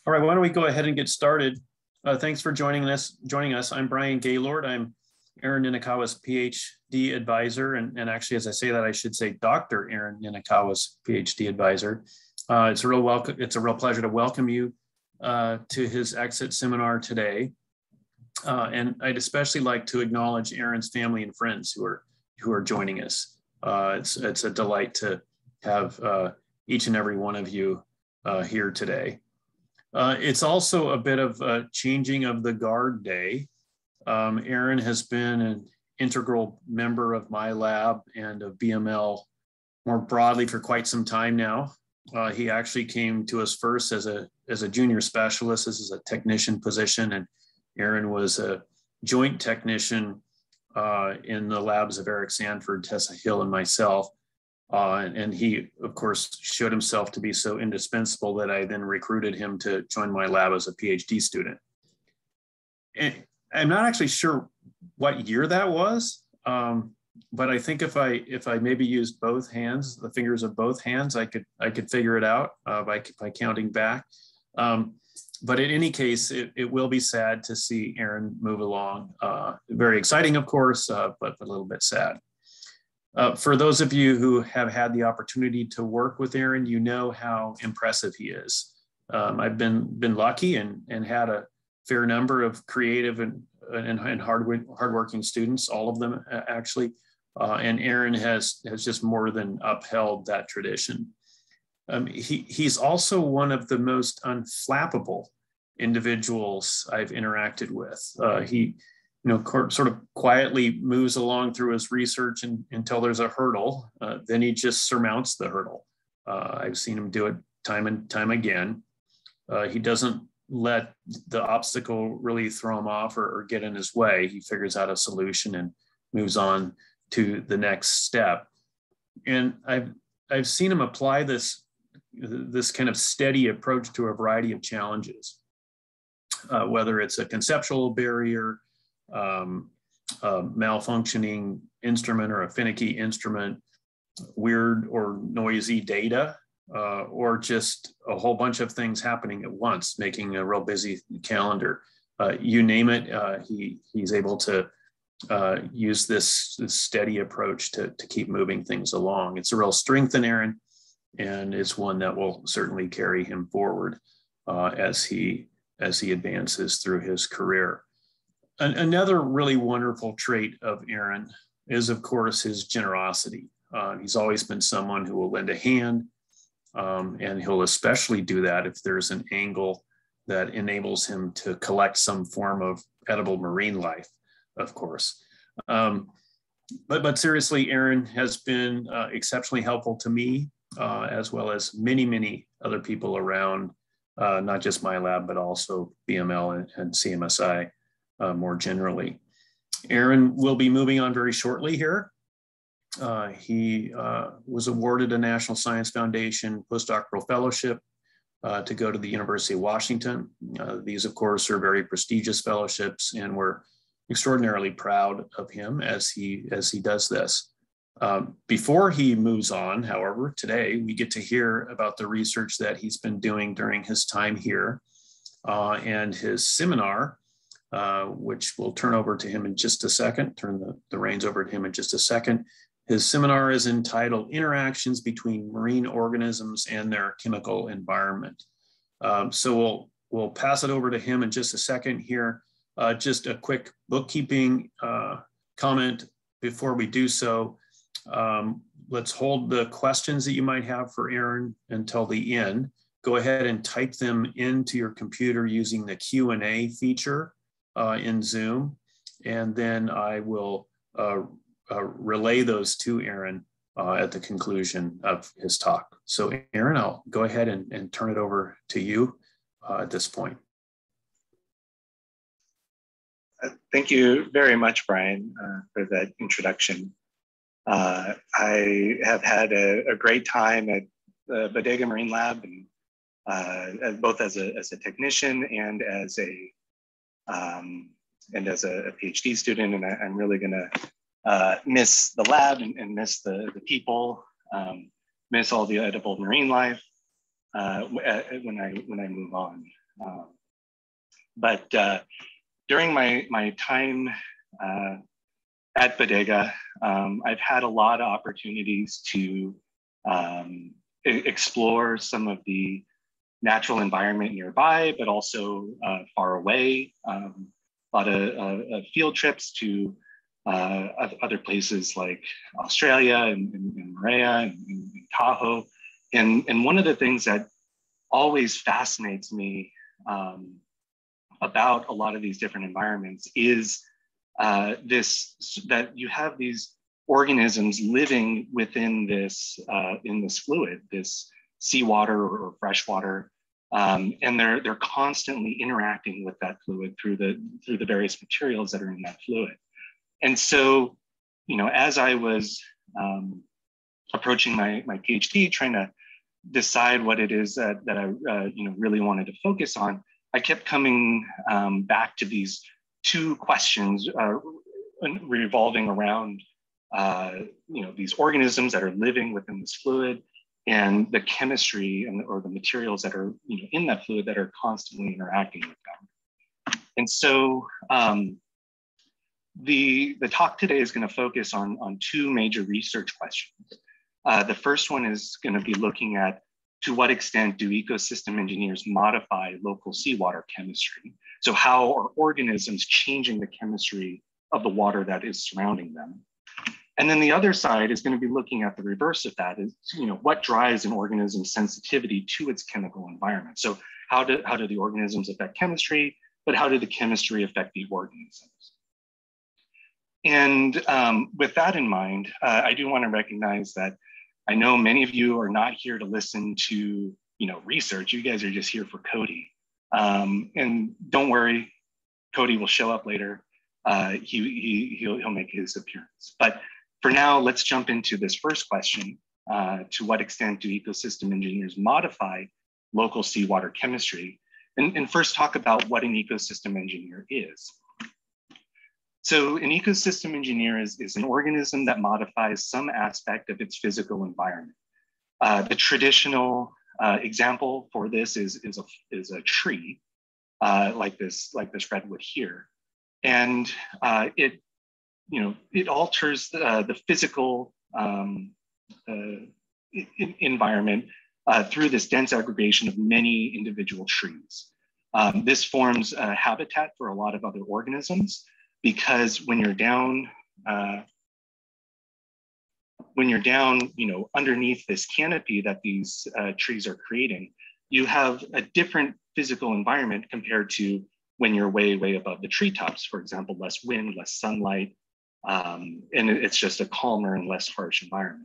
All right, why don't we go ahead and get started? Thanks for joining us. I'm Brian Gaylord. I'm Aaron Ninokawa's PhD advisor, and actually, as I say that, I should say Dr. Aaron Ninokawa's PhD advisor. It's a real pleasure to welcome you to his exit seminar today. And I'd especially like to acknowledge Aaron's family and friends who are joining us. It's a delight to have each and every one of you here today. It's also a bit of a changing of the guard day. Aaron has been an integral member of my lab and of BML more broadly for quite some time now. He actually came to us first as a junior specialist. This is a technician position, and Aaron was a joint technician in the labs of Eric Sanford, Tessa Hill, and myself. And he, of course, showed himself to be so indispensable that I then recruited him to join my lab as a PhD student. And I'm not actually sure what year that was, but I think if I maybe used both hands, the fingers of both hands, I could figure it out by counting back. But in any case, it will be sad to see Aaron move along. Very exciting, of course, but a little bit sad. For those of you who have had the opportunity to work with Aaron, you know how impressive he is. I've been lucky and had a fair number of creative and hardworking students, all of them actually. And Aaron has just more than upheld that tradition. He's also one of the most unflappable individuals I've interacted with. He, sort of quietly moves along through his research until there's a hurdle. Then he just surmounts the hurdle. I've seen him do it time and time again. He doesn't let the obstacle really throw him off or get in his way. He figures out a solution and moves on to the next step. And I've seen him apply this kind of steady approach to a variety of challenges, whether it's a conceptual barrier, malfunctioning instrument or a finicky instrument, weird or noisy data, or just a whole bunch of things happening at once, making a real busy calendar. You name it, he's able to use this steady approach to keep moving things along. It's a real strength in Aaron, and it's one that will certainly carry him forward as he advances through his career. Another really wonderful trait of Aaron is, of course, his generosity. He's always been someone who will lend a hand, and he'll especially do that if there's an angle that enables him to collect some form of edible marine life, of course. But seriously, Aaron has been exceptionally helpful to me, as well as many, many other people around, not just my lab, but also BML and CMSI more generally. Aaron will be moving on very shortly here. He was awarded a National Science Foundation postdoctoral fellowship to go to the University of Washington. These, of course, are very prestigious fellowships, and we're extraordinarily proud of him as he does this. Before he moves on, however, today we get to hear about the research that he's been doing during his time here and his seminar, which we'll turn over to him in just a second, turn the reins over to him in just a second. His seminar is entitled Interactions Between Marine Organisms and Their Chemical Environment. So we'll pass it over to him in just a second here. Just a quick bookkeeping comment before we do so. Let's hold the questions that you might have for Aaron until the end. Go ahead and type them into your computer using the Q&A feature in Zoom, and then I will relay those to Aaron at the conclusion of his talk. So Aaron, I'll go ahead and turn it over to you at this point. Thank you very much, Brian, for that introduction. I have had a great time at the Bodega Marine Lab, and both as a technician and as a PhD student, and I'm really going to miss the lab and miss the people, miss all the edible marine life when I move on. But during my time at Bodega, I've had a lot of opportunities to explore some of the natural environment nearby, but also far away. A lot of field trips to other places like Australia and Maria and Tahoe. And one of the things that always fascinates me about a lot of these different environments is that you have these organisms living within this in this fluid, this seawater or fresh water, and they're constantly interacting with that fluid through the various materials that are in that fluid. And so, as I was approaching my PhD, trying to decide what it is that I really wanted to focus on, I kept coming back to these two questions revolving around these organisms that are living within this fluid and the chemistry or the materials that are in that fluid that are constantly interacting with them. And so the talk today is going to focus on two major research questions. The first one is going to be looking at to what extent do ecosystem engineers modify local seawater chemistry? So how are organisms changing the chemistry of the water that is surrounding them? And then the other side is going to be looking at the reverse of that is, what drives an organism's sensitivity to its chemical environment? So how do the organisms affect chemistry, but how do the chemistry affect the organisms? And with that in mind, I do want to recognize that I know many of you are not here to listen to research. You guys are just here for Cody. And don't worry, Cody will show up later. He'll make his appearance. But for now, let's jump into this first question. To what extent do ecosystem engineers modify local seawater chemistry? And first talk about what an ecosystem engineer is. So an ecosystem engineer is an organism that modifies some aspect of its physical environment. The traditional example for this is a tree, like this redwood here, and it alters the physical environment through this dense aggregation of many individual trees. This forms a habitat for a lot of other organisms, because when you're down, underneath this canopy that these trees are creating, you have a different physical environment compared to when you're way, way above the treetops. For example, less wind, less sunlight, and it's just a calmer and less harsh environment.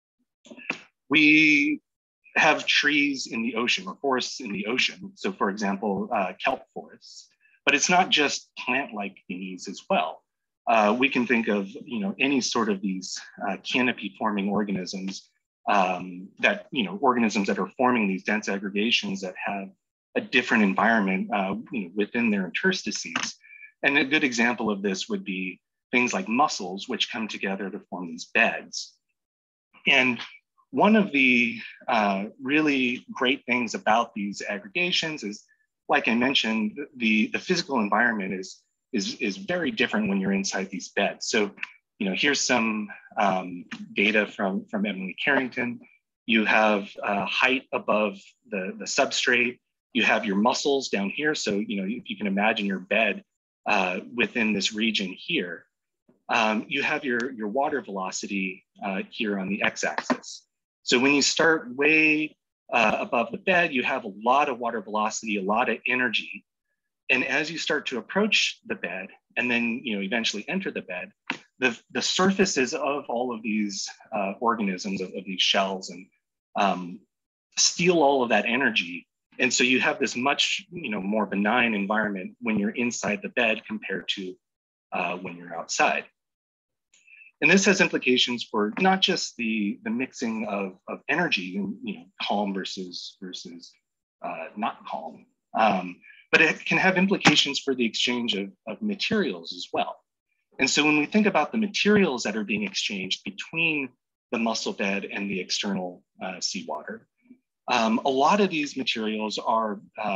We have trees in the ocean or forests in the ocean. So for example, kelp forests. But it's not just plant-like thingies as well. We can think of any sort of these canopy-forming organisms organisms that are forming these dense aggregations that have a different environment within their interstices. And a good example of this would be things like mussels, which come together to form these beds. And one of the really great things about these aggregations is, like I mentioned, the physical environment is very different when you're inside these beds. So, here's some data from Emily Carrington. You have height above the substrate. You have your mussels down here. So, if you can imagine your bed within this region here, you have your water velocity here on the x-axis. So when you start way above the bed, you have a lot of water velocity, a lot of energy. And as you start to approach the bed and then eventually enter the bed, the surfaces of all of these organisms, of these shells, and steal all of that energy. And so you have this much more benign environment when you're inside the bed compared to when you're outside. And this has implications for not just the mixing of energy, calm versus not calm, but it can have implications for the exchange of materials as well. And so when we think about the materials that are being exchanged between the mussel bed and the external seawater, a lot of these materials are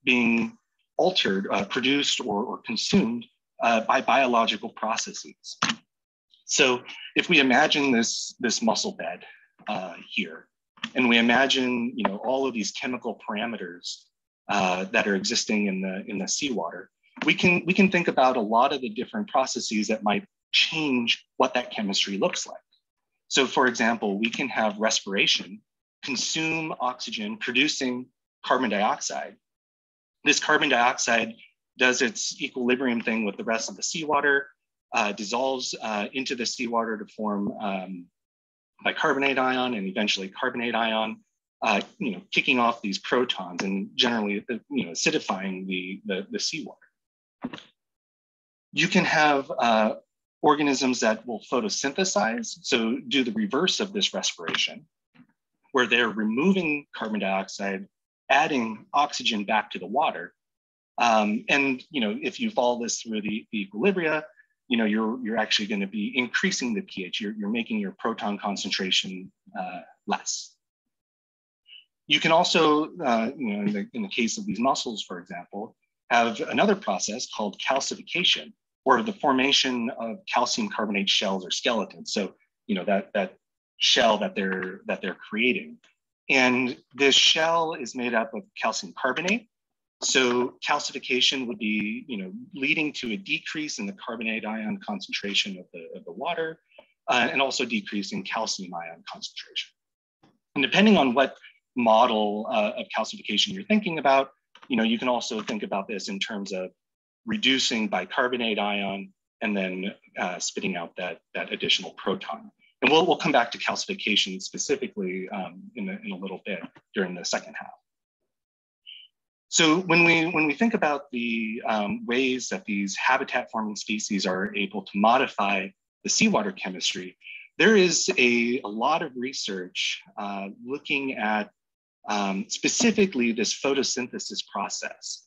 being altered, produced, or consumed by biological processes. So if we imagine this mussel bed here, and we imagine all of these chemical parameters that are existing in the seawater, we can think about a lot of the different processes that might change what that chemistry looks like. So for example, we can have respiration consume oxygen, producing carbon dioxide. This carbon dioxide does its equilibrium thing with the rest of the seawater, dissolves into the seawater to form bicarbonate ion and eventually carbonate ion, kicking off these protons and generally acidifying the seawater. You can have organisms that will photosynthesize, so do the reverse of this respiration, where they're removing carbon dioxide, adding oxygen back to the water. And if you follow this through the equilibria, you're actually going to be increasing the pH. You're making your proton concentration less. You can also, in the case of these mussels, for example, have another process called calcification, or the formation of calcium carbonate shells or skeletons. So, that shell that they're creating. And this shell is made up of calcium carbonate. So calcification would be, leading to a decrease in the carbonate ion concentration of the water, and also decrease in calcium ion concentration. And depending on what model of calcification you're thinking about, you can also think about this in terms of reducing bicarbonate ion and then spitting out that additional proton. And we'll come back to calcification specifically in a little bit during the second half. So when we think about the ways that these habitat-forming species are able to modify the seawater chemistry, there is a lot of research looking at specifically this photosynthesis process.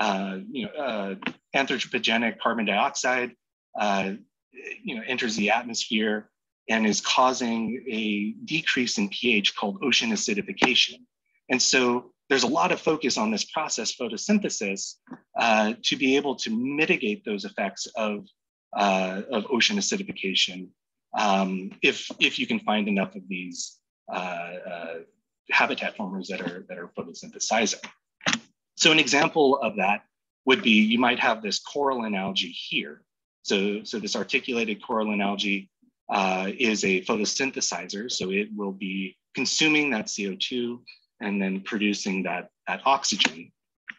Anthropogenic carbon dioxide, enters the atmosphere and is causing a decrease in pH called ocean acidification. And so there's a lot of focus on this process, photosynthesis, to be able to mitigate those effects of ocean acidification if you can find enough of these habitat formers that are photosynthesizing. So an example of that would be, you might have this coralline algae here. So this articulated coralline algae is a photosynthesizer. So it will be consuming that CO2 and then producing that oxygen.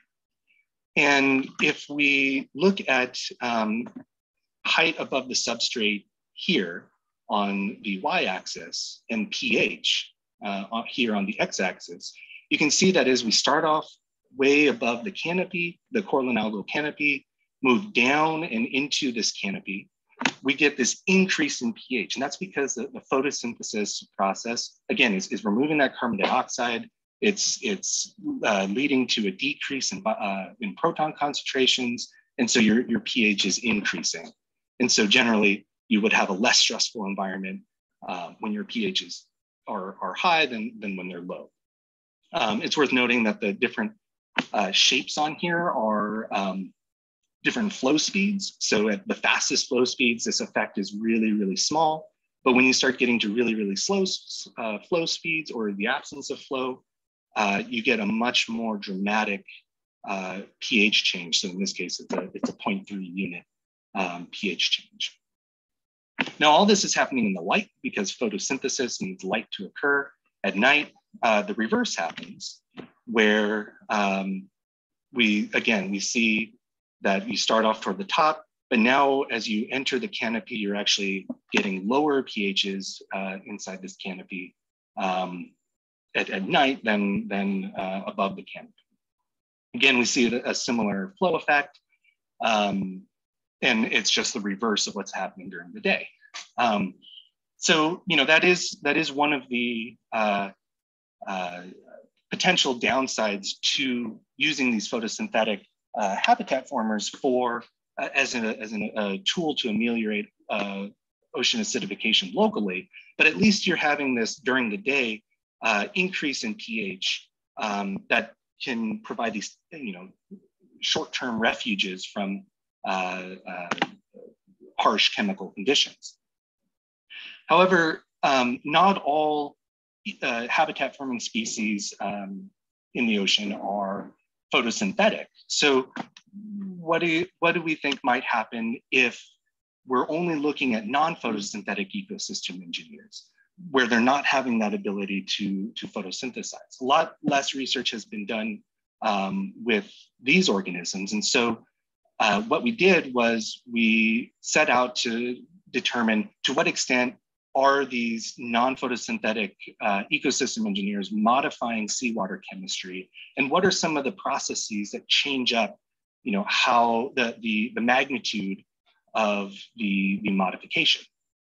And if we look at height above the substrate here on the y-axis and pH here on the x-axis, you can see that as we start off way above the canopy, the coralline algal canopy, move down and into this canopy, we get this increase in pH. And that's because the photosynthesis process, again, is removing that carbon dioxide. It's leading to a decrease in proton concentrations. And so your pH is increasing. And so generally, you would have a less stressful environment when your pHs are high than when they're low. It's worth noting that the different shapes on here are different flow speeds. So at the fastest flow speeds, this effect is really, really small. But when you start getting to really, really slow flow speeds or the absence of flow, you get a much more dramatic pH change. So in this case, it's a 0.3 unit pH change. Now, all this is happening in the light because photosynthesis needs light to occur. At night, the reverse happens, where we see that you start off toward the top, but now as you enter the canopy, you're actually getting lower pHs inside this canopy at night than above the canopy. Again, we see a similar flow effect, and it's just the reverse of what's happening during the day. So that is one of the potential downsides to using these photosynthetic habitat formers as a tool to ameliorate ocean acidification locally. But at least you're having this during the day increase in pH that can provide these, short-term refuges from harsh chemical conditions. However, not all habitat-forming species in the ocean are photosynthetic. So what do we think might happen if we're only looking at non-photosynthetic ecosystem engineers, where they're not having that ability to photosynthesize? A lot less research has been done with these organisms. And so what we did was we set out to determine to what extent are these non-photosynthetic ecosystem engineers modifying seawater chemistry, and what are some of the processes that change up, how the magnitude of the modification.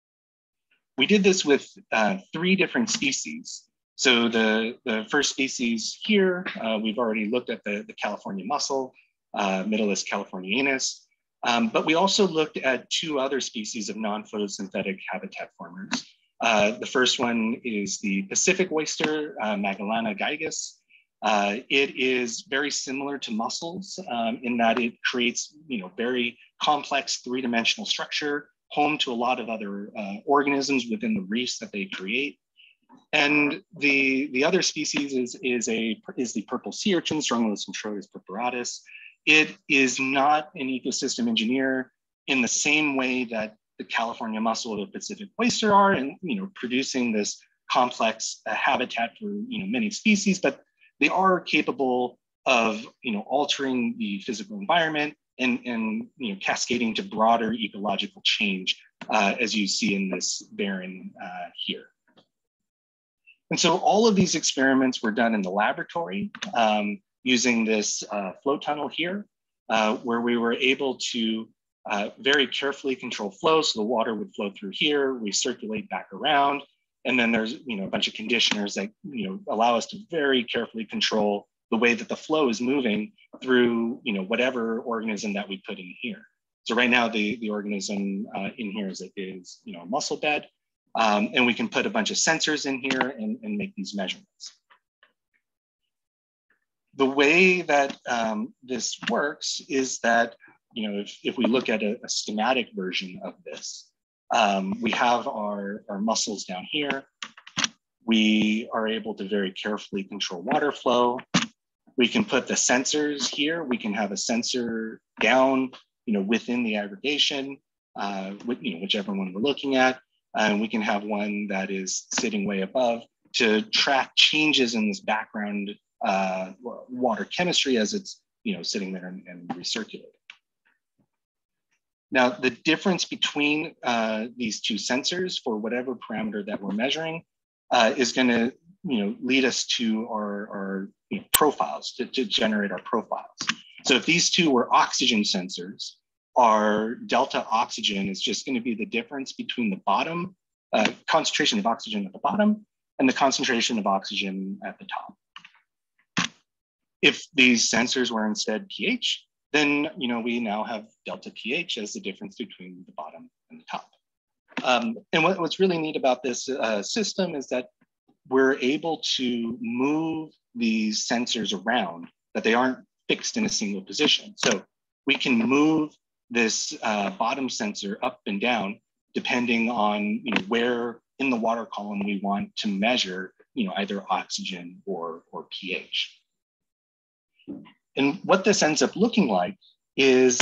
We did this with 3 different species. So the first species here, we've already looked at the California mussel, Middleus californianus, but we also looked at 2 other species of non-photosynthetic habitat formers. The first one is the Pacific oyster, Magellana gigas. It is very similar to mussels in that it creates, very complex 3-dimensional structure, home to a lot of other organisms within the reefs that they create. And the other species is the purple sea urchin, Strongylus centroides purpuratus. It is not an ecosystem engineer in the same way that the California mussel or the Pacific oyster are, and producing this complex habitat for many species, but they are capable of altering the physical environment and cascading to broader ecological change, as you see in this barren here. And so all of these experiments were done in the laboratory using this flow tunnel here, where we were able to very carefully control flow. So the water would flow through here, recirculate back around. And then there's a bunch of conditioners that allow us to very carefully control the way that the flow is moving through whatever organism that we put in here. So right now the organism in here is a mussel bed. And we can put a bunch of sensors in here and make these measurements. The way that this works is that, if we look at a schematic version of this, we have our mussels down here. We are able to very carefully control water flow. We can put the sensors here. We can have a sensor down, within the aggregation, whichever one we're looking at. And we can have one that is sitting way above to track changes in this background water chemistry as it's sitting there and recirculating. Now, the difference between these 2 sensors for whatever parameter that we're measuring is going to lead us to our profiles, to generate our profiles. So if these 2 were oxygen sensors, our delta oxygen is just going to be the difference between the bottom, concentration of oxygen at the bottom and the concentration of oxygen at the top. If these sensors were instead pH, then we now have delta pH as the difference between the bottom and the top. And what's really neat about this system is that we're able to move these sensors around, that they aren't fixed in a single position. So we can move this bottom sensor up and down depending on where in the water column we want to measure either oxygen or pH. And what this ends up looking like is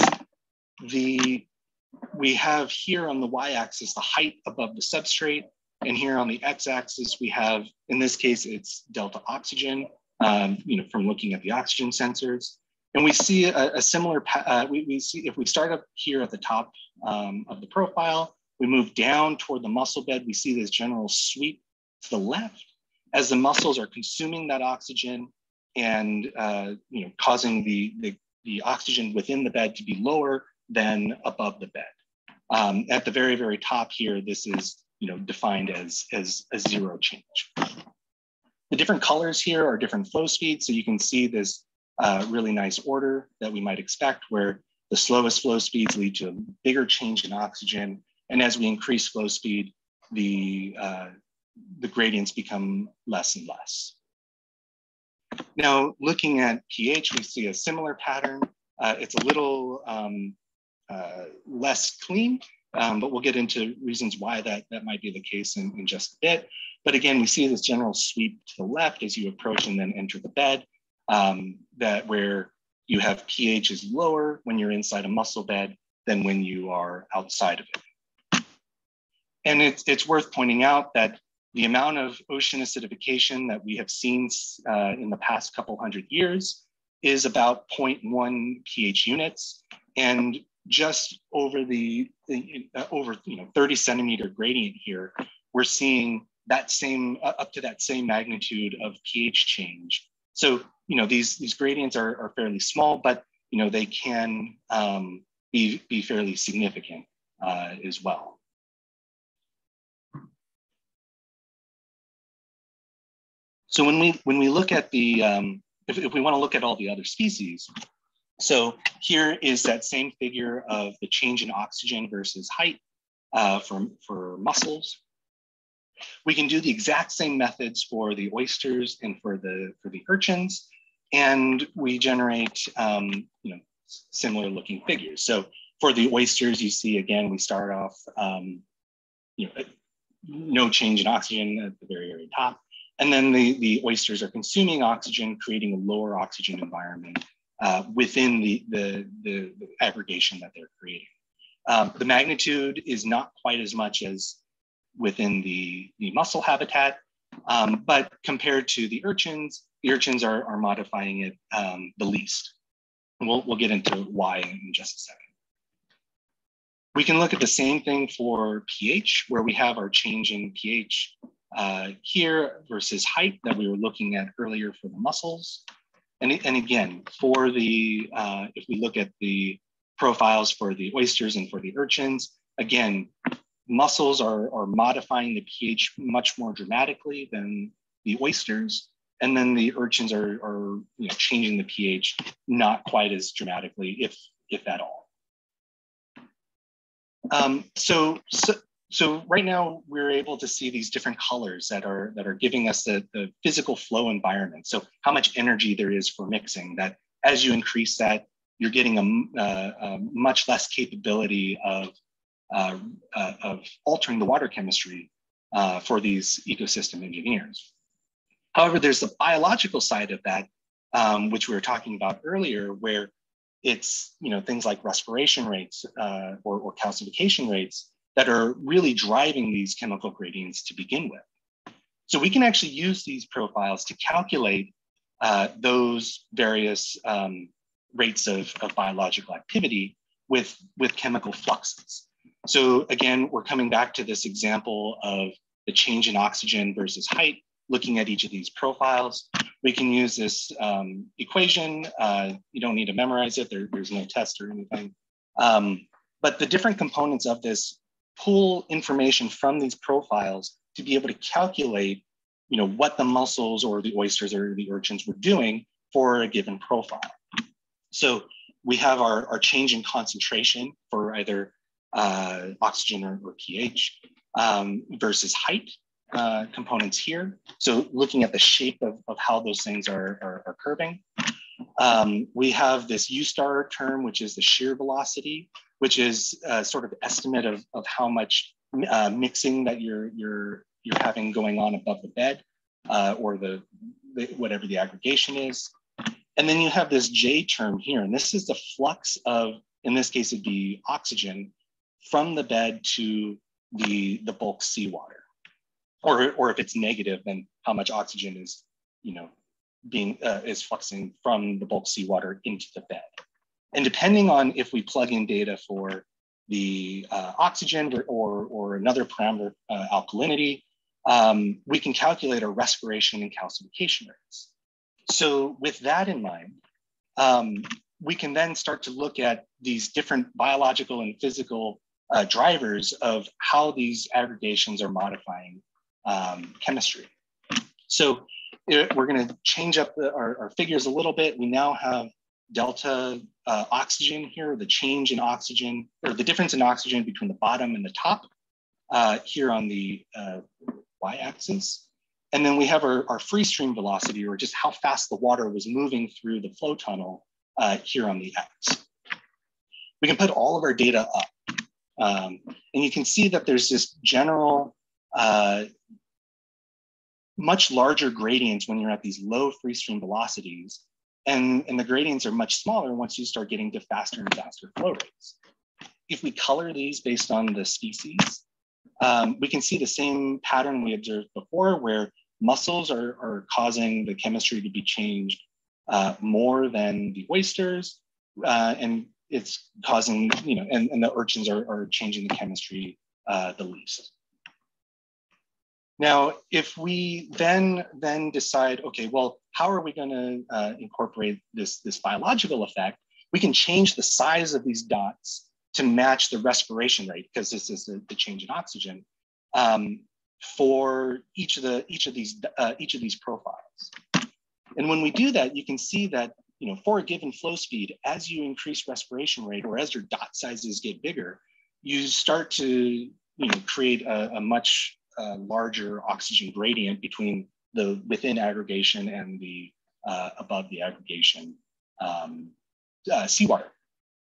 we have here on the y-axis the height above the substrate, and here on the x-axis we have, in this case, it's delta oxygen, from looking at the oxygen sensors. And we see a similar, we see if we start up here at the top of the profile, we move down toward the mussel bed, we see this general sweep to the left as the mussels are consuming that oxygen and causing the oxygen within the bed to be lower than above the bed. At the very, very top here, this is defined as a zero change. The different colors here are different flow speeds, so you can see this really nice order that we might expect, where the slowest flow speeds lead to a bigger change in oxygen. And as we increase flow speed, the gradients become less and less. Now, looking at pH, we see a similar pattern. It's a little less clean, but we'll get into reasons why that might be the case in just a bit. But again, we see this general sweep to the left as you approach and then enter the bed, that where you have pH is lower when you're inside a mussel bed than when you are outside of it. And it's worth pointing out that the amount of ocean acidification that we have seen in the past couple hundred years is about 0.1 pH units, and just over the over 30 centimeter gradient here, we're seeing that same up to that same magnitude of pH change. So these gradients are fairly small, but they can be fairly significant as well. So when we look at the if we want to look at all the other species, so here is that same figure of the change in oxygen versus height for mussels. We can do the exact same methods for the oysters and for the urchins, and we generate similar looking figures. So for the oysters, you see again we start off no change in oxygen at the very top. And then the oysters are consuming oxygen, creating a lower oxygen environment within the aggregation that they're creating. The magnitude is not quite as much as within the mussel habitat, but compared to the urchins are modifying it the least. And we'll get into why in just a second. We can look at the same thing for pH, where we have our change in pH here versus height that we were looking at earlier for the mussels. And again, for the, if we look at the profiles for the oysters and for the urchins, again, mussels are modifying the pH much more dramatically than the oysters. And then the urchins are changing the pH not quite as dramatically, if at all. So right now we're able to see these different colors that are giving us the physical flow environment. So how much energy there is for mixing, that as you increase that, you're getting a much less capability of altering the water chemistry for these ecosystem engineers. However, there's the biological side of that, which we were talking about earlier, where it's things like respiration rates or calcification rates that are really driving these chemical gradients to begin with. So we can actually use these profiles to calculate those various rates of biological activity with chemical fluxes. So again, we're coming back to this example of the change in oxygen versus height, looking at each of these profiles. We can use this equation. You don't need to memorize it. There's no test or anything. But the different components of this pull information from these profiles to be able to calculate what the mussels or the oysters or the urchins were doing for a given profile. So we have our change in concentration for either oxygen or pH versus height components here. So looking at the shape of how those things are curving. We have this U star term, which is the shear velocity, which is sort of estimate of how much mixing that you're having going on above the bed or the whatever the aggregation is. And then you have this J term here, and this is the flux of, in this case, it'd be oxygen from the bed to the bulk seawater. Or if it's negative, then how much oxygen is, is fluxing from the bulk seawater into the bed. And depending on if we plug in data for the oxygen or another parameter, alkalinity, we can calculate our respiration and calcification rates. So with that in mind, we can then start to look at these different biological and physical drivers of how these aggregations are modifying chemistry. So we're going to change up our figures a little bit. We now have delta oxygen here, the change in oxygen, or the difference in oxygen between the bottom and the top here on the y-axis. And then we have our free stream velocity, or just how fast the water was moving through the flow tunnel here on the X. We can put all of our data up. And you can see that there's this general, much larger gradients when you're at these low free stream velocities. And the gradients are much smaller once you start getting to faster and faster flow rates. If we color these based on the species, we can see the same pattern we observed before, where mussels are causing the chemistry to be changed more than the oysters, and it's causing, and the urchins are changing the chemistry the least. Now, if we then decide, okay, well, how are we going to incorporate this biological effect? We can change the size of these dots to match the respiration rate, because this is the change in oxygen, for each of these profiles. And when we do that, you can see that for a given flow speed, as you increase respiration rate, or as your dot sizes get bigger, you start to create a much larger oxygen gradient between the within aggregation and the above the aggregation seawater.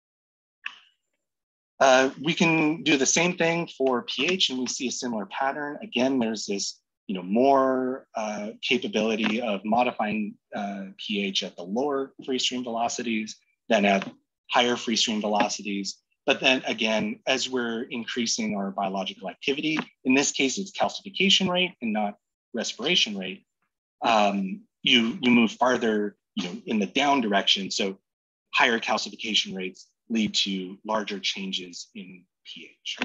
We can do the same thing for pH, and we see a similar pattern. Again, there's this more capability of modifying pH at the lower free stream velocities than at higher free stream velocities. But then again, as we're increasing our biological activity, in this case, it's calcification rate and not respiration rate, you move farther in the down direction. So higher calcification rates lead to larger changes in pH.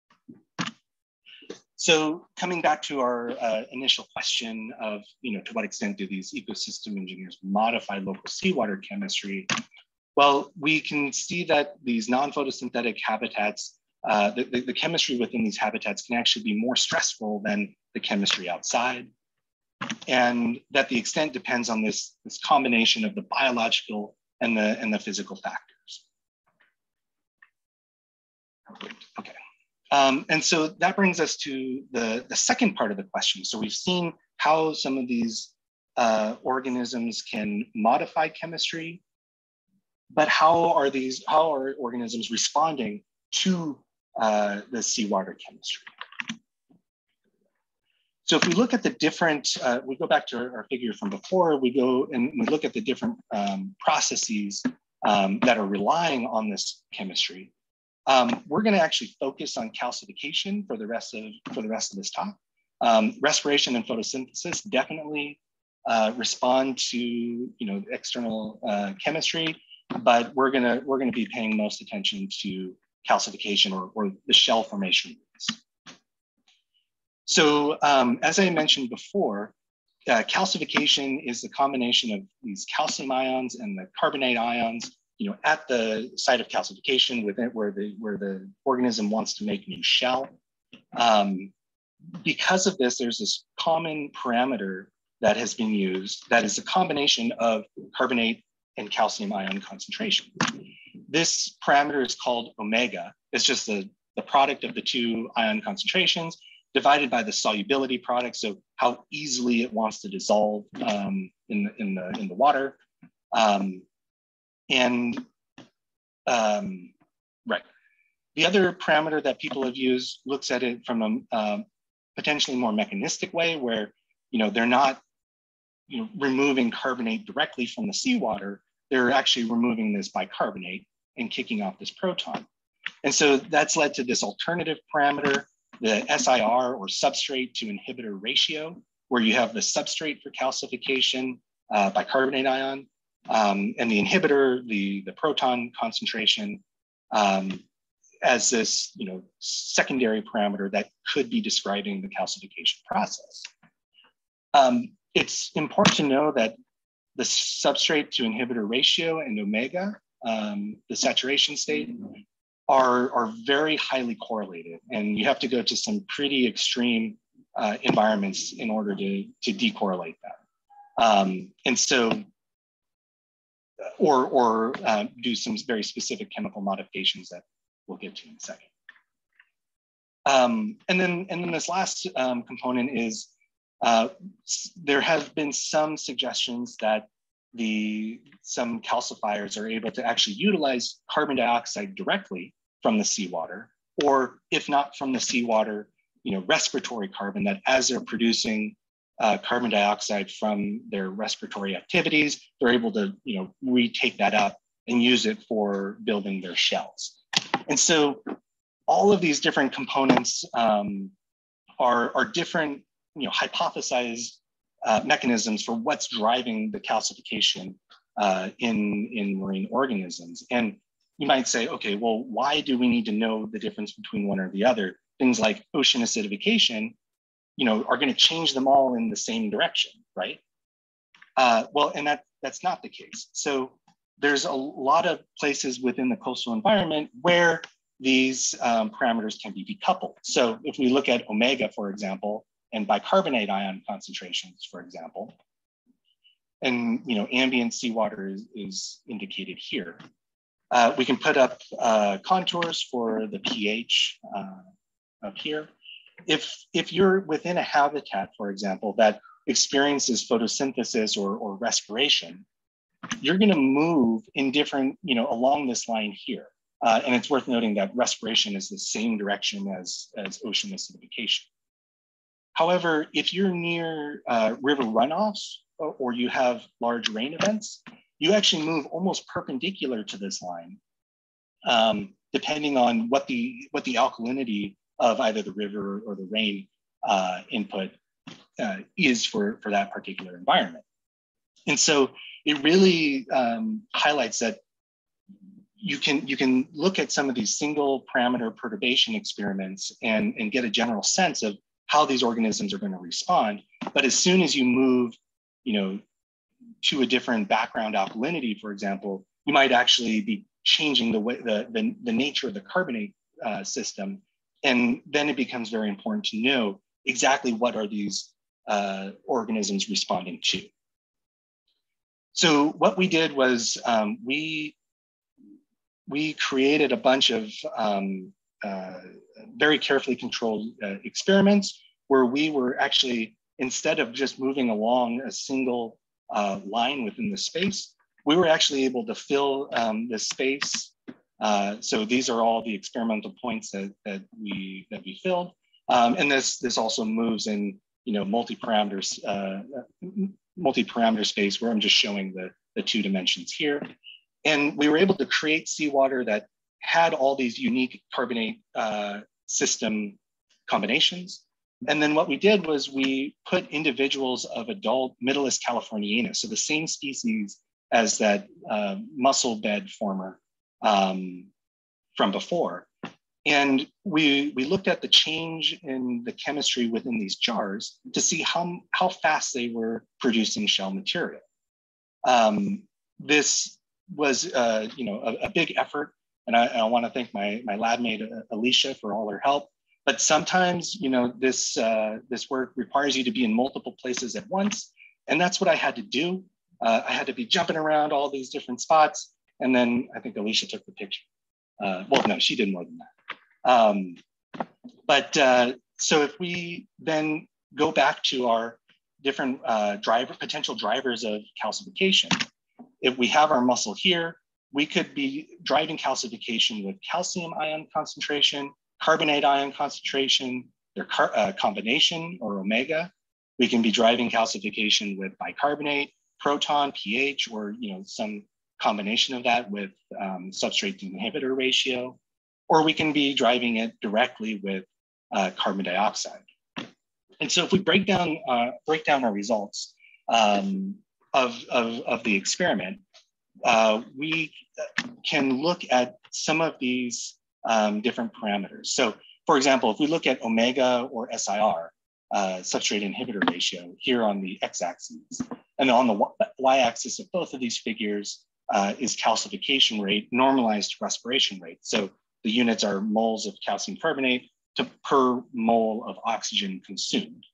So coming back to our initial question of, to what extent do these ecosystem engineers modify local seawater chemistry? Well, we can see that these non-photosynthetic habitats, the chemistry within these habitats can actually be more stressful than the chemistry outside. And that the extent depends on this combination of the biological and the physical factors. Okay. And so that brings us to the second part of the question. So we've seen how some of these organisms can modify chemistry, but how are organisms responding to the seawater chemistry? So if we look at the different, we go back to our figure from before, we go and we look at the different processes that are relying on this chemistry. We're going to actually focus on calcification for the rest of this talk. Respiration and photosynthesis definitely respond to external chemistry, but we're gonna be paying most attention to calcification or the shell formation rates. So as I mentioned before, calcification is the combination of these calcium ions and the carbonate ions, at the site of calcification within where the organism wants to make new shell. Because of this, there's this common parameter that has been used that is a combination of carbonate and calcium ion concentration. This parameter is called omega. It's just the product of the two ion concentrations divided by the solubility product, so how easily it wants to dissolve in the water. Right. The other parameter that people have used looks at it from a potentially more mechanistic way, where they're not removing carbonate directly from the seawater. They're actually removing this bicarbonate and kicking off this proton. And so that's led to this alternative parameter, the SIR, or substrate to inhibitor ratio, where you have the substrate for calcification, bicarbonate ion, and the inhibitor, the proton concentration, as this secondary parameter that could be describing the calcification process. It's important to know that the substrate to inhibitor ratio and omega, the saturation state, are very highly correlated, and you have to go to some pretty extreme environments in order to decorrelate that. And so, or do some very specific chemical modifications that we'll get to in a second. And then this last component is There have been some suggestions that some calcifiers are able to actually utilize carbon dioxide directly from the seawater, or if not from the seawater, respiratory carbon, that as they're producing carbon dioxide from their respiratory activities, they're able to retake that up and use it for building their shells. And so all of these different components are different hypothesized mechanisms for what's driving the calcification in marine organisms. And you might say, okay, well, why do we need to know the difference between one or the other? Things like ocean acidification, are going to change them all in the same direction, right? Well, and that's not the case. So there's a lot of places within the coastal environment where these parameters can be decoupled. So if we look at omega, for example, and bicarbonate ion concentrations, for example, and ambient seawater is indicated here. We can put up contours for the pH up here. If you're within a habitat, for example, that experiences photosynthesis or respiration, you're going to move in different, along this line here. And it's worth noting that respiration is the same direction as ocean acidification. However, if you're near river runoffs or you have large rain events, you actually move almost perpendicular to this line, depending on what the alkalinity of either the river or the rain input is for that particular environment. And so it really highlights that you can look at some of these single parameter perturbation experiments and get a general sense of how these organisms are going to respond. But as soon as you move, to a different background alkalinity, for example, you might actually be changing the way the nature of the carbonate system. And then it becomes very important to know exactly what are these organisms responding to. So what we did was we created a bunch of very carefully controlled experiments where we were actually, instead of just moving along a single line within the space, we were actually able to fill the space. So these are all the experimental points that we filled. And this also moves in multi-parameter space, where I'm just showing the 2 dimensions here. And we were able to create seawater that had all these unique carbonate system combinations. And then what we did was we put individuals of adult Mytilus californiana, so the same species as that mussel bed former from before. And we looked at the change in the chemistry within these jars to see how fast they were producing shell material. This was a big effort, and I want to thank my lab mate Alicia for all her help. But sometimes this work requires you to be in multiple places at once, and that's what I had to do. I had to be jumping around all these different spots, and then I think Alicia took the picture. Well, no, she did more than that. So if we then go back to our different potential drivers of calcification, if we have our mussel here, we could be driving calcification with calcium ion concentration, carbonate ion concentration, their combination or omega. We can be driving calcification with bicarbonate, proton, pH, or some combination of that with substrate to inhibitor ratio, or we can be driving it directly with carbon dioxide. And so if we break down our results of the experiment, we can look at some of these different parameters. So for example, if we look at omega or SIR, substrate inhibitor ratio here on the x-axis, and on the y-axis of both of these figures is calcification rate normalized to respiration rate. So the units are moles of calcium carbonate to per mole of oxygen consumed.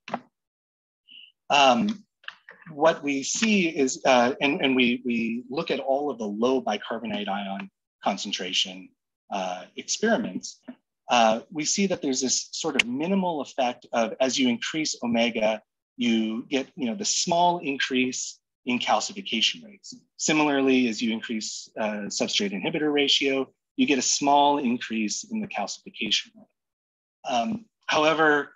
What we see is, and we look at all of the low bicarbonate ion concentration experiments, we see that there's this sort of minimal effect of, as you increase omega, you get the small increase in calcification rates. Similarly, as you increase substrate inhibitor ratio, you get a small increase in the calcification rate. However,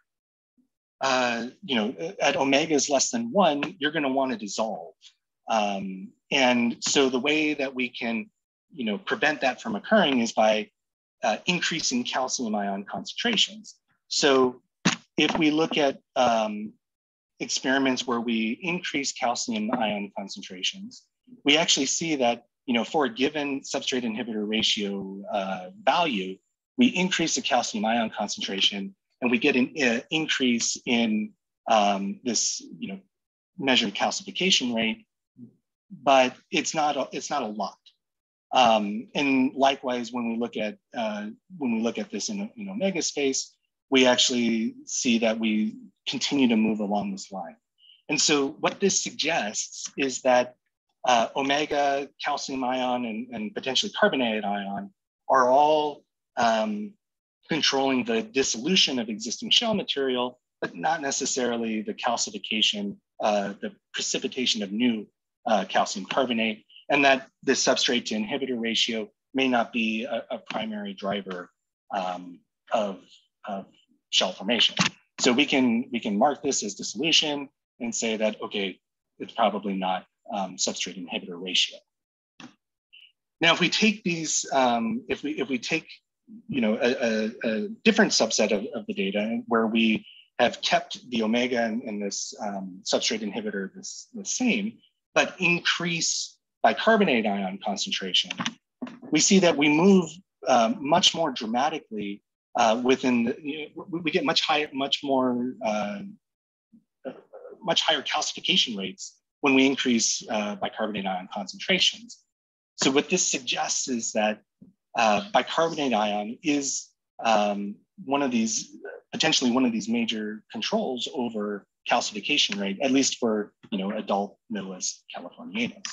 at omegas less than 1, you're going to want to dissolve. And so the way that we can prevent that from occurring is by increasing calcium ion concentrations. So if we look at experiments where we increase calcium ion concentrations, we actually see that for a given substrate inhibitor ratio value, we increase the calcium ion concentration, and we get an increase in this measured calcification rate, but it's not a lot. And likewise, when we look at this in omega space, we actually see that we continue to move along this line. And so what this suggests is that omega, calcium ion, and potentially carbonate ion are all controlling the dissolution of existing shell material, but not necessarily the calcification, the precipitation of new calcium carbonate, and that the substrate to inhibitor ratio may not be a primary driver of shell formation. So we can mark this as dissolution and say that, okay, it's probably not substrate inhibitor ratio. Now, if we take these, if we take a different subset of the data where we have kept the omega and this substrate inhibitor the same, but increase bicarbonate ion concentration, we see that we move much more dramatically within we get much higher calcification rates when we increase bicarbonate ion concentrations. So what this suggests is that bicarbonate ion is potentially one of these major controls over calcification rate, at least for adult Middleist Californianus.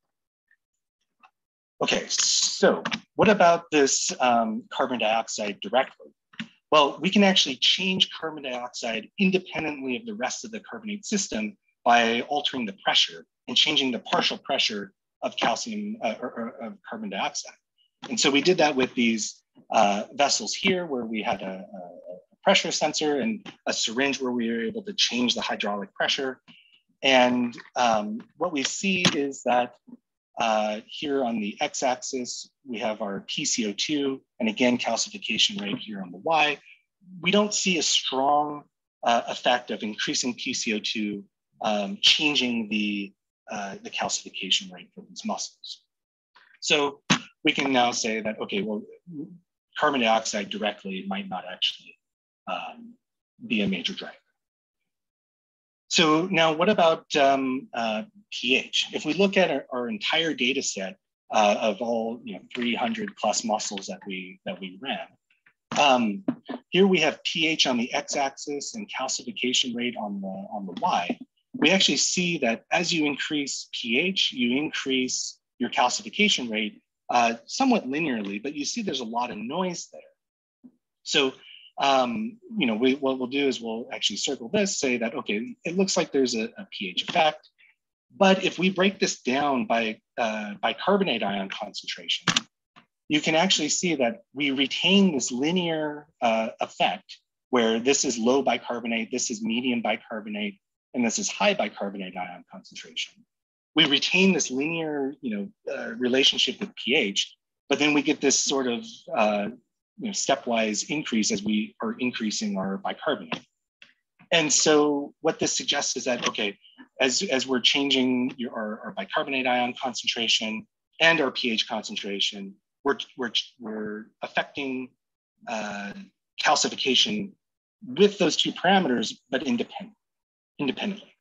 Okay, so what about this carbon dioxide directly? Well, we can actually change carbon dioxide independently of the rest of the carbonate system by altering the pressure and changing the partial pressure of calcium or of carbon dioxide. And so we did that with these vessels here, where we had a pressure sensor and a syringe where we were able to change the hydraulic pressure. And what we see is that here on the x-axis, we have our PCO2, and again, calcification rate here on the y. We don't see a strong effect of increasing PCO2 changing the calcification rate for these muscles. So we can now say that, okay, well, carbon dioxide directly might not actually be a major driver. So now what about pH? If we look at our entire data set of all 300 plus muscles that we ran, here we have pH on the x-axis and calcification rate on the y. We actually see that as you increase pH, you increase your calcification rate somewhat linearly, but you see there's a lot of noise there. So what we'll do is we'll actually circle this, say that, okay, it looks like there's a pH effect, but if we break this down by bicarbonate ion concentration, you can actually see that we retain this linear effect where this is low bicarbonate, this is medium bicarbonate, and this is high bicarbonate ion concentration. We retain this linear relationship with pH, but then we get this sort of stepwise increase as we are increasing our bicarbonate. And so what this suggests is that, okay, as we're changing our bicarbonate ion concentration and our pH concentration, we're affecting calcification with those two parameters, but independently.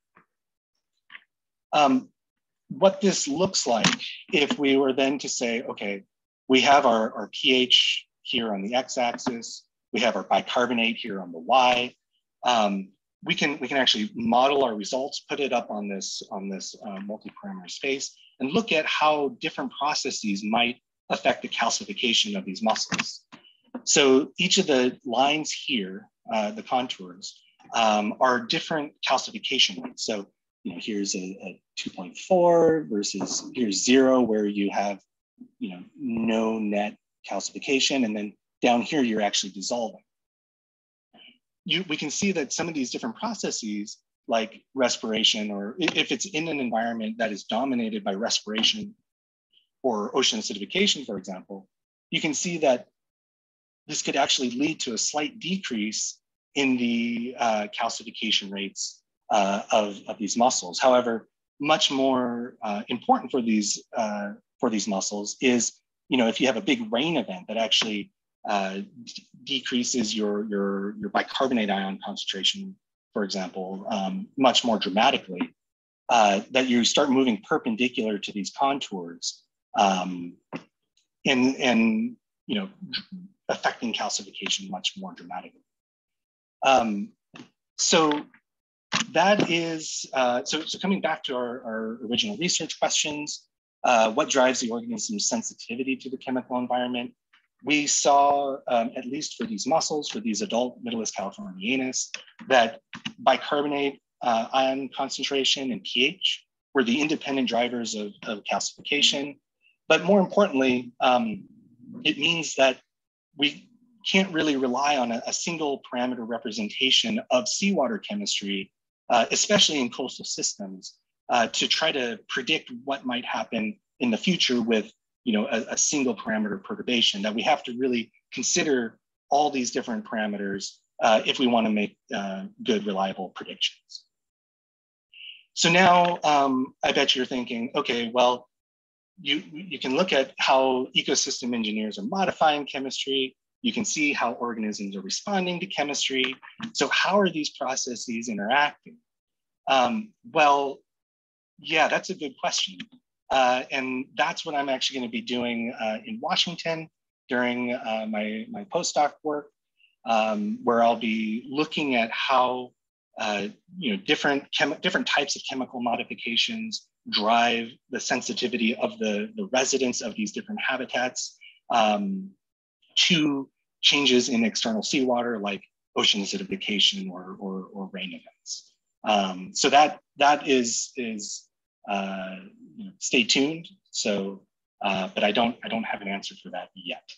What this looks like if we were then to say, okay, we have our pH here on the x-axis, we have our bicarbonate here on the y. We can actually model our results, put it up on this multi-parameter space, and look at how different processes might affect the calcification of these muscles. So each of the lines here, the contours, are different calcification rates. So, here's a 2.4 versus here's 0, where you have, no net calcification. And then down here, you're actually dissolving. We can see that some of these different processes, like respiration, or if it's in an environment that is dominated by respiration or ocean acidification, for example, you can see that this could actually lead to a slight decrease in the calcification rates of these mussels. However, much more important for these mussels is, if you have a big rain event that actually decreases your bicarbonate ion concentration, for example, much more dramatically, that you start moving perpendicular to these contours, and affecting calcification much more dramatically. So that is, so coming back to our original research questions, what drives the organism's sensitivity to the chemical environment? We saw, at least for these mussels, for these adult Middleus californianus, that bicarbonate ion concentration and pH were the independent drivers of calcification. But more importantly, it means that we can't really rely on a single parameter representation of seawater chemistry, especially in coastal systems, to try to predict what might happen in the future with a single parameter perturbation. That we have to really consider all these different parameters if we want to make good, reliable predictions. So now I bet you're thinking, okay, well, you can look at how ecosystem engineers are modifying chemistry. You can see how organisms are responding to chemistry. So how are these processes interacting? Well, yeah, that's a good question. And that's what I'm actually going to be doing in Washington during my postdoc work, where I'll be looking at how different types of chemical modifications drive the sensitivity of the residents of these different habitats to changes in external seawater, like ocean acidification or rain events. So that is stay tuned. So, but I don't have an answer for that yet.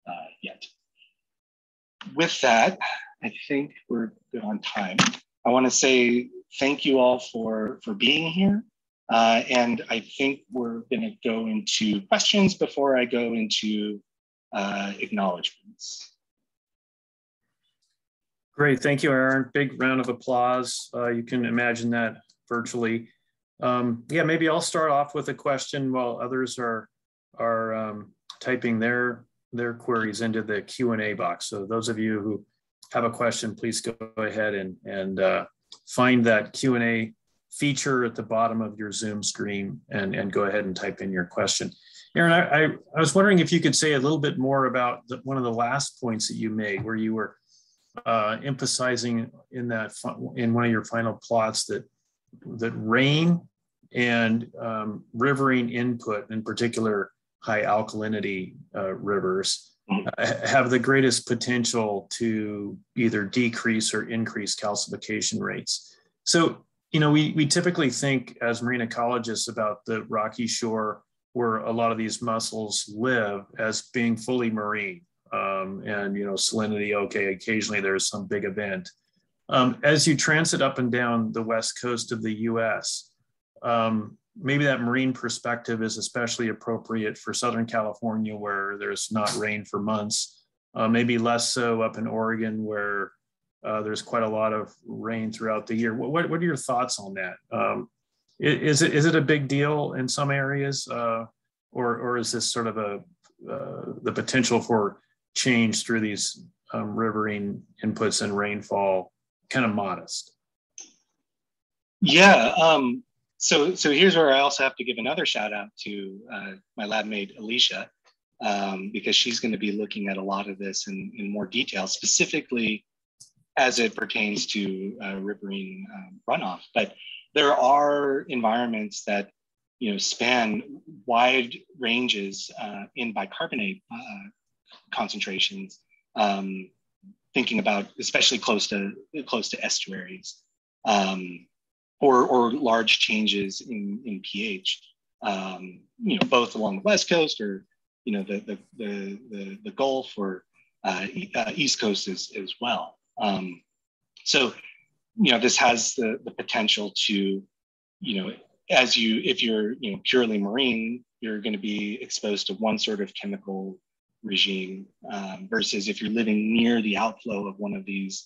With that, I think we're good on time. I want to say thank you all for being here. And I think we're going to go into questions before I go into acknowledgements. Great, thank you, Aaron. Big round of applause. You can imagine that virtually. Yeah, maybe I'll start off with a question while others are typing their queries into the Q&A box. So those of you who have a question, please go ahead and find that Q&A feature at the bottom of your Zoom screen and go ahead and type in your question. Aaron, I was wondering if you could say a little bit more about one of the last points that you made, where you were emphasizing in one of your final plots that rain and riverine input, in particular high alkalinity rivers, have the greatest potential to either decrease or increase calcification rates. So, we typically think as marine ecologists about the rocky shore where a lot of these mussels live as being fully marine. And salinity, okay, occasionally there's some big event. As you transit up and down the west coast of the US, maybe that marine perspective is especially appropriate for Southern California, where there's not rain for months, maybe less so up in Oregon, where there's quite a lot of rain throughout the year. What are your thoughts on that? Is it a big deal in some areas, or is this sort of the potential for change through these riverine inputs and rainfall kind of modest? Yeah. So here's where I also have to give another shout out to my lab mate, Alicia, because she's going to be looking at a lot of this in more detail, specifically as it pertains to riverine runoff. But there are environments that span wide ranges in bicarbonate concentrations, thinking about, especially close to estuaries, or large changes in pH, both along the West Coast or the Gulf or East Coast as well. So this has the potential to, if you're purely marine, you're going to be exposed to one sort of chemical regime, versus if you're living near the outflow of one of these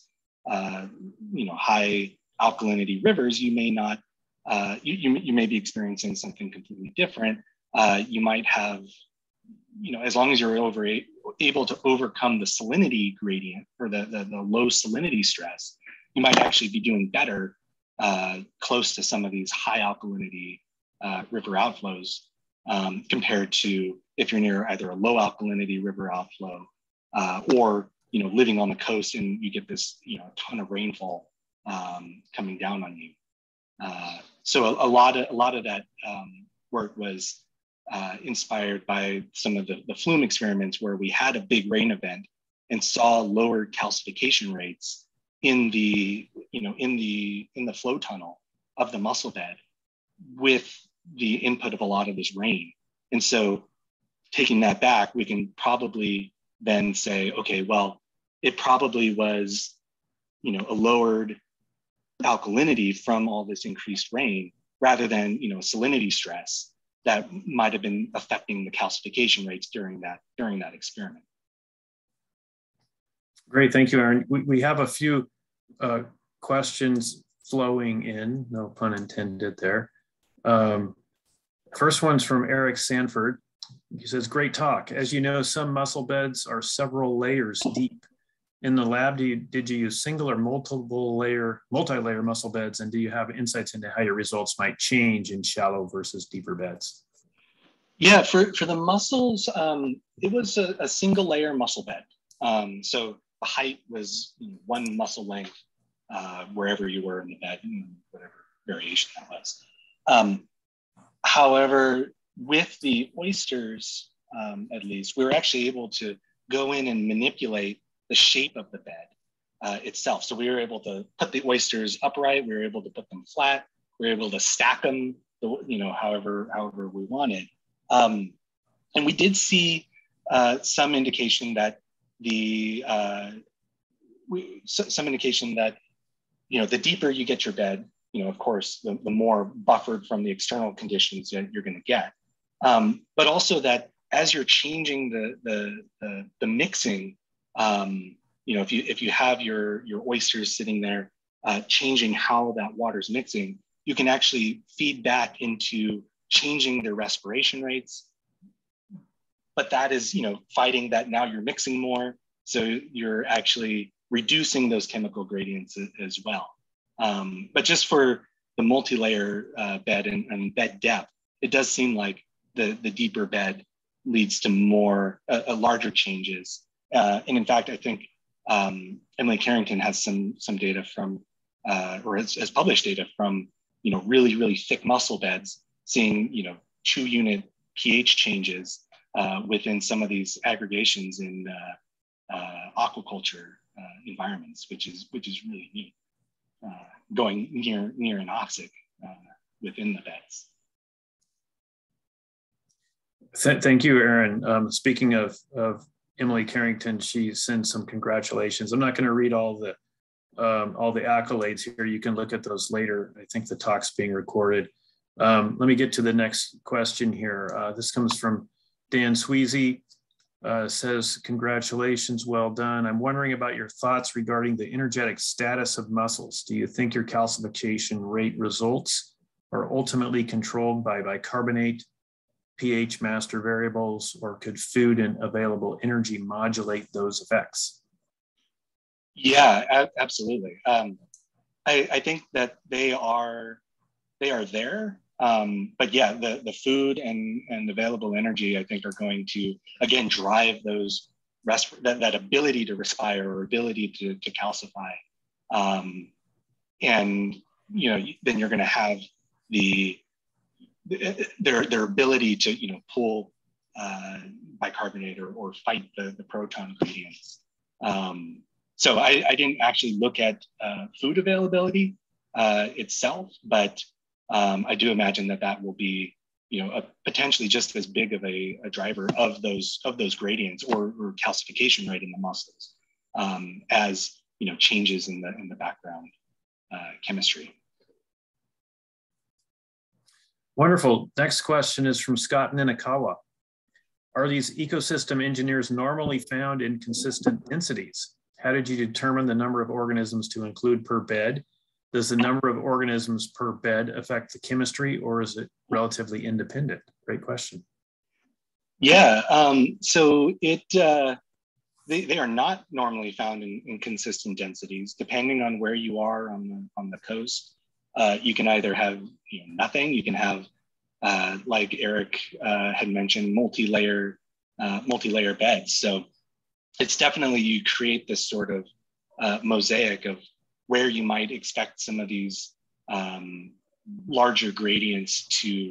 high alkalinity rivers, you may not, you may be experiencing something completely different. You might have, as long as you're able to overcome the salinity gradient or the low salinity stress, you might actually be doing better close to some of these high alkalinity river outflows, compared to if you're near either a low alkalinity river outflow, or living on the coast and you get this ton of rainfall coming down on you. So a lot of that work was inspired by some of the flume experiments, where we had a big rain event and saw lower calcification rates in the flow tunnel of the mussel bed with the input of a lot of this rain. And so taking that back, we can probably then say, okay, well, it probably was, a lowered alkalinity from all this increased rain, rather than, salinity stress that might have been affecting the calcification rates during that experiment. Great, thank you, Aaron. We have a few questions flowing in, no pun intended there. First one's from Eric Sanford. He says, great talk. As you know, some mussel beds are several layers deep. In the lab, did you use single or multi-layer mussel beds? And do you have insights into how your results might change in shallow versus deeper beds? Yeah, for the mussels, it was a single layer mussel bed. So the height was one mussel length wherever you were in the bed, whatever variation that was. However, with the oysters, at least, we were actually able to go in and manipulate the shape of the bed itself. So we were able to put the oysters upright. We were able to put them flat. We were able to stack them, however we wanted. And we did see some indication that the deeper you get your bed, of course, the more buffered from the external conditions that you're going to get. But also that as you're changing the mixing, if you have your oysters sitting there, changing how that water's mixing, you can actually feed back into changing their respiration rates. But that is, fighting that now you're mixing more, so you're actually reducing those chemical gradients as well. But just for the multi-layer bed and bed depth, it does seem like the deeper bed leads to more larger changes. And in fact, I think Emily Carrington has some data from, or has published data from, really, really thick mussel beds, seeing, 2-unit pH changes within some of these aggregations in aquaculture environments, which is really neat, going near anoxic within the beds. Thank you, Aaron. Speaking of Emily Carrington, she sends some congratulations. I'm not going to read all the accolades here. You can look at those later. I think the talk's being recorded. Let me get to the next question here. This comes from Dan Sweezy. Says, congratulations, well done. I'm wondering about your thoughts regarding the energetic status of mussels. Do you think your calcification rate results are ultimately controlled by bicarbonate, pH master variables, or could food and available energy modulate those effects? Yeah, absolutely. I think that they are there. But yeah, the food and available energy, I think, are going to, again, drive those that ability to respire or ability to calcify. And, then you're going to have their ability to, pull bicarbonate or fight the proton gradients. So I didn't actually look at food availability itself, but I do imagine that that will be, potentially just as big of a driver of those gradients or calcification rate in the muscles as changes in the background chemistry. Wonderful. Next question is from Scott Ninokawa. Are these ecosystem engineers normally found in consistent densities? How did you determine the number of organisms to include per bed? Does the number of organisms per bed affect the chemistry, or is it relatively independent? Great question. Yeah, so they are not normally found in consistent densities. Depending on where you are on the coast, you can either have nothing. You can have, like Eric had mentioned, multi-layer beds. So it's definitely, you create this sort of mosaic of where you might expect some of these larger gradients to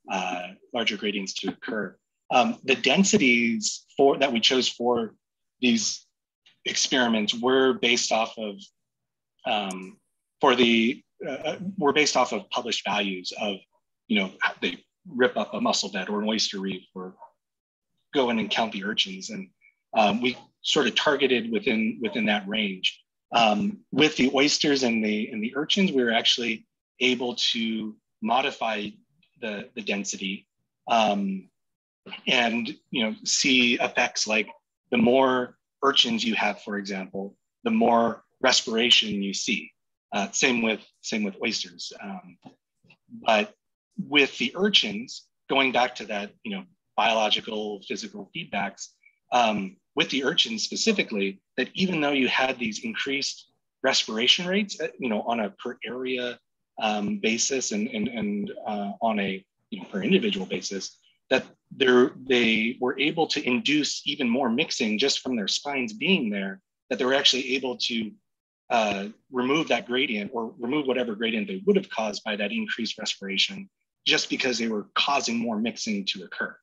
occur. The densities that we chose for these experiments were based off of published values of, they rip up a mussel bed or an oyster reef or go in and count the urchins, and we sort of targeted within that range. With the oysters and the urchins, we were actually able to modify the density and see effects like the more urchins you have, for example, the more respiration you see. Same with oysters. But with the urchins, going back to that, biological, physical feedbacks, with the urchins specifically, that even though you had these increased respiration rates, on a per area basis and on a per individual basis, that they were able to induce even more mixing just from their spines being there, that they were actually able to remove that gradient or remove whatever gradient they would have caused by that increased respiration, just because they were causing more mixing to occur.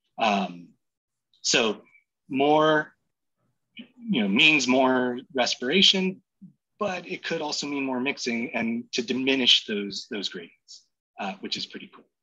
So more, means more respiration, but it could also mean more mixing and to diminish those gradients, which is pretty cool.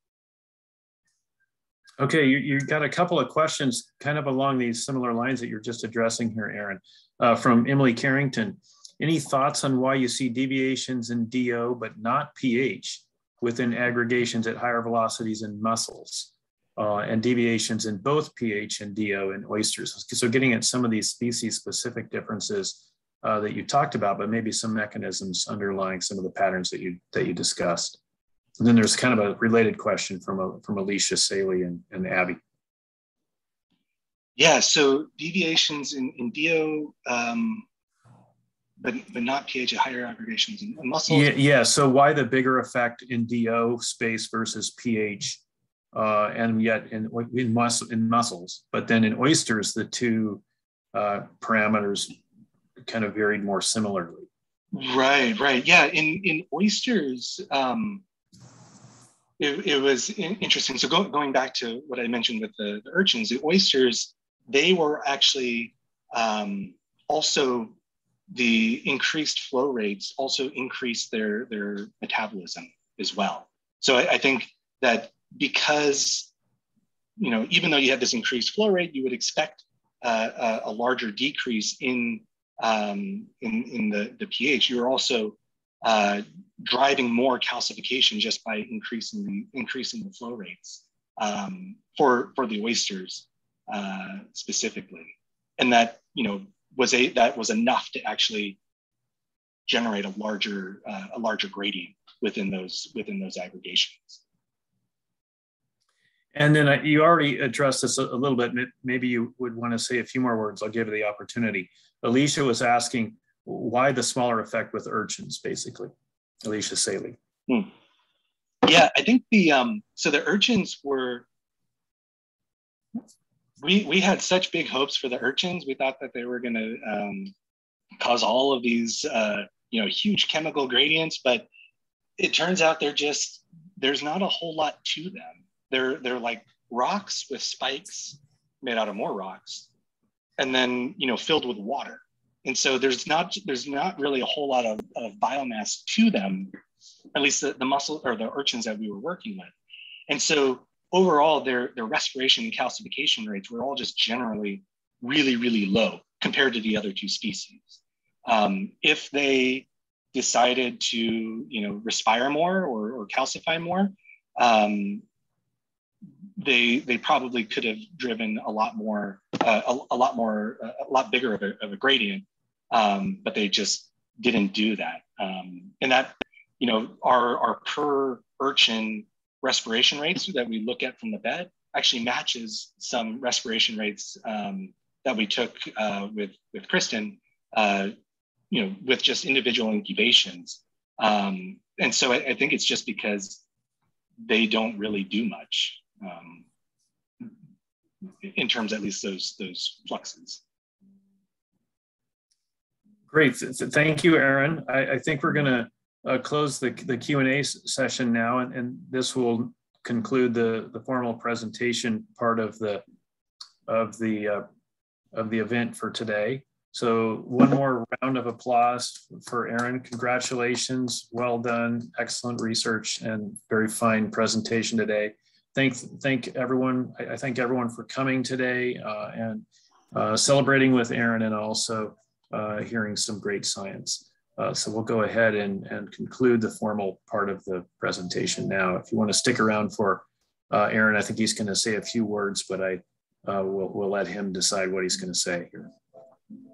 Okay, you got a couple of questions kind of along these similar lines that you're just addressing here, Aaron, from Emily Carrington. Any thoughts on why you see deviations in DO but not pH within aggregations at higher velocities in mussels, and deviations in both pH and DO in oysters? So getting at some of these species-specific differences that you talked about, but maybe some mechanisms underlying some of the patterns that you discussed. And then there's kind of a related question from Alicia Saley and Abby. Yeah, so deviations in DO, but not pH at higher aggregations in mussels. Yeah. So why the bigger effect in DO space versus pH, and yet in mussels, but then in oysters the two parameters kind of varied more similarly. Right. Yeah, in oysters. It was interesting. So going back to what I mentioned with the urchins, the oysters, they were actually also, the increased flow rates also increased their metabolism as well. So I think that because, even though you had this increased flow rate, you would expect a larger decrease in the pH. You're also driving more calcification just by increasing the flow rates for the oysters specifically, and that was enough to actually generate a larger gradient within those aggregations. And then you already addressed this a little bit. Maybe you would want to say a few more words. I'll give you the opportunity. Alicia was asking why the smaller effect with urchins, basically. Alicia Saley. Yeah, I think the urchins were, we had such big hopes for the urchins. We thought that they were going to cause all of these huge chemical gradients, but it turns out there's not a whole lot to them. They're like rocks with spikes made out of more rocks, and then filled with water. And so there's not really a whole lot of biomass to them, at least the mussel or the urchins that we were working with. And so overall, their respiration and calcification rates were all just generally really, really low compared to the other two species. If they decided to, respire more or calcify more, they probably could have driven a lot bigger of a gradient, but they just didn't do that. And that, our per urchin respiration rates that we look at from the bed actually matches some respiration rates that we took with Kristen, with just individual incubations. And so I think it's just because they don't really do much in terms, at least those fluxes. Great, thank you, Aaron. I think we're gonna close the Q&A session now, and this will conclude the formal presentation part of the event for today. So one more round of applause for Aaron. Congratulations, well done, excellent research and very fine presentation today. Thank everyone. I thank everyone for coming today and celebrating with Aaron, and also hearing some great science. So we'll go ahead and conclude the formal part of the presentation now. If you want to stick around for Aaron, I think he's going to say a few words, but we'll let him decide what he's going to say here.